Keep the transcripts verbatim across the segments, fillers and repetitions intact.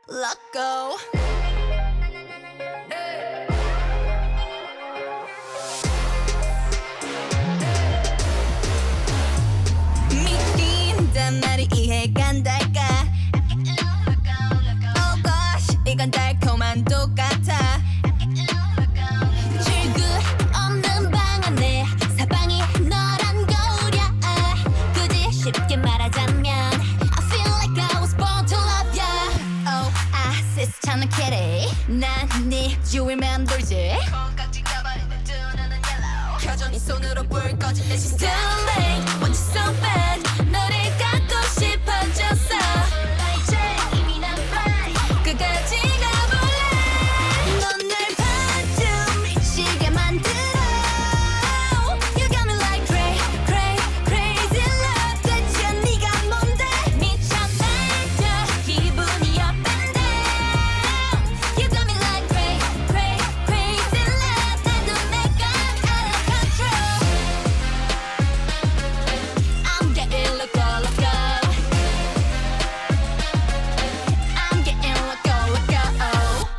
LOCO. 믿긴단 말이 이해가 안 될까? Oh gosh, 이건 달콤한 똑같아. 출구 없는 방 안에 사방이 너란 거울이야. 굳이 쉽게 말하자면 I feel like I was born to love ya. Oh, I 시스찮은 kitty. 난 네 주위만 돌지. 콩깍지 가버리는 두 눈은 yellow. 켜져 네 손으로 불 꺼진 내 심장. Too late, want you so bad. 너를 갖고 싶어졌어. 이제 이미 난 fly. 끝까지 가볼래. 넌 날 봐도 미치게 만들어. You got me like cray, cray, crazy love. 대체 네가 뭔데? 미쳐 날려 기분이 up and down. You got me like cray, cray, crazy love. 나도 내가 out of control. I'm getting loco, loco. I'm getting loco, loco.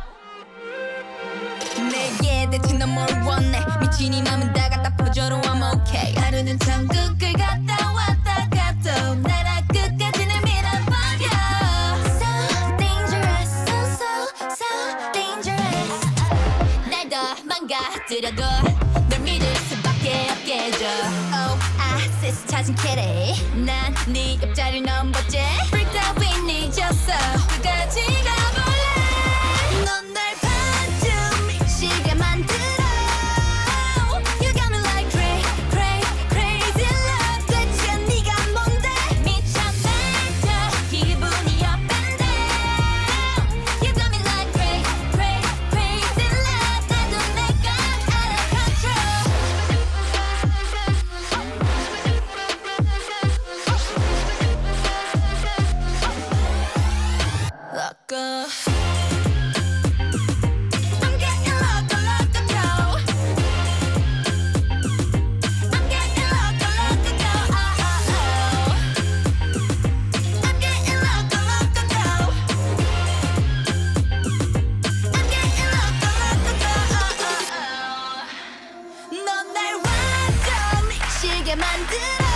내게 대체 넌 뭘 원해? 미친 이 맘은 다 갖다 퍼줘도 I'm okay. 하루는 천국을 갔다 왔다 가도 나라 끝까지 날 밀어버려. So dangerous, so so so dangerous. 날 더 망가뜨려도 널 믿을 수밖에 없게 해줘. Oh, I see 찾은 kitty. 난 네 옆자리를 넘봤지. Freaked out we 잊었어. 끝까지 가볼래. 넌 날 봐도 미치게 만들어. You got me like cray, cray, crazy love. 대체 네가 뭔데? 미쳐 날려 기분이 up and down. You got me like cray, cray, crazy love. 나도 내가 out of control. LOCO. I'm getting loco, loco, go. I'm getting loco, loco, go. Oh, oh, oh. I'm getting loco, loco, go. I'm getting loco, loco, go. Oh, oh, oh. 넌 날 완전 미치게 만들어.